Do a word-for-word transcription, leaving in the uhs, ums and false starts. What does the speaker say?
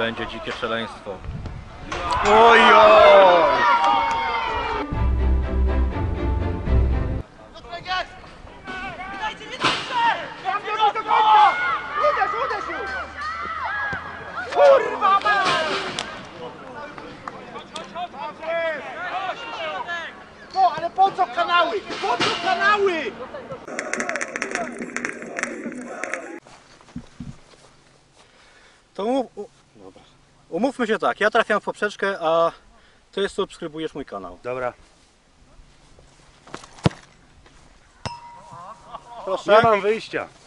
będzie dzikie szaleństwo. Oj, oj! Kurwa mać! No, ale po co kanały? Po co kanały? To umów, u, dobra. Umówmy się tak, ja trafiam w poprzeczkę, a ty subskrybujesz mój kanał. Dobra. Proszę. Nie mam wyjścia.